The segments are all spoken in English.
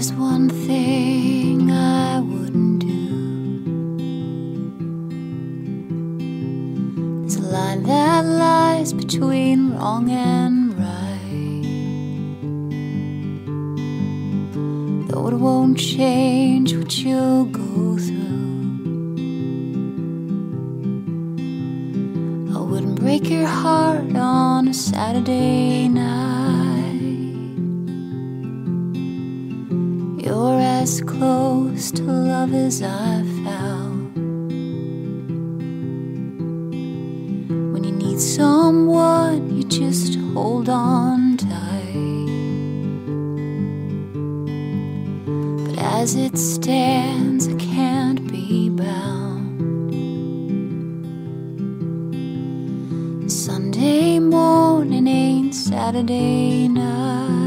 There's one thing I wouldn't do. There's a line that lies between wrong and right. Though it won't change what you'll go through, I wouldn't break your heart on a Saturday night. You're as close to love as I've found. When you need someone, you just hold on tight. But as it stands, I can't be bound. Sunday morning ain't Saturday night.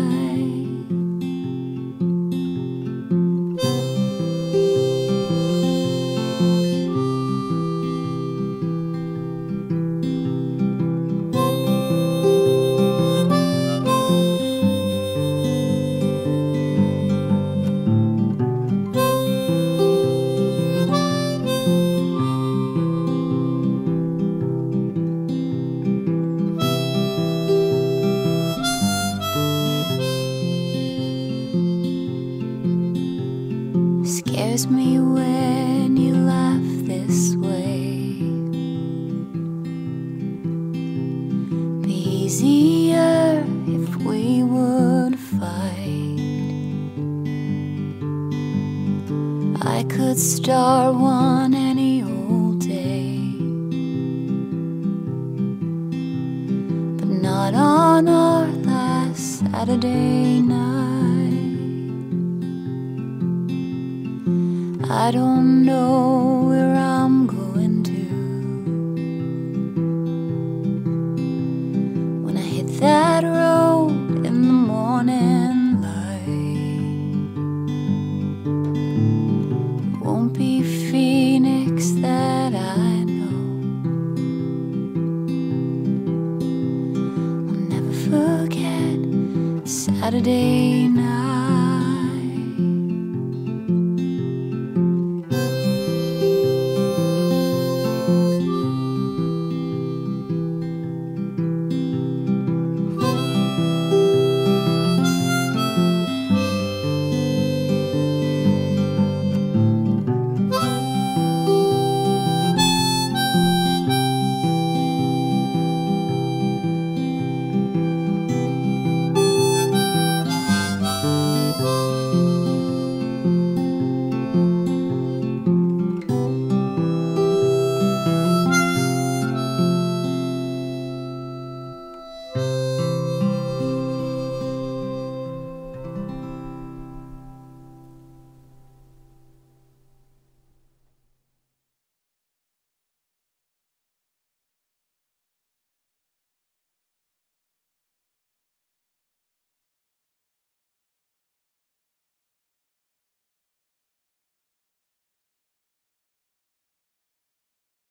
Scares me when you laugh this way. Be easier if we would fight. I could start one any old day, but not on our last Saturday night. I don't know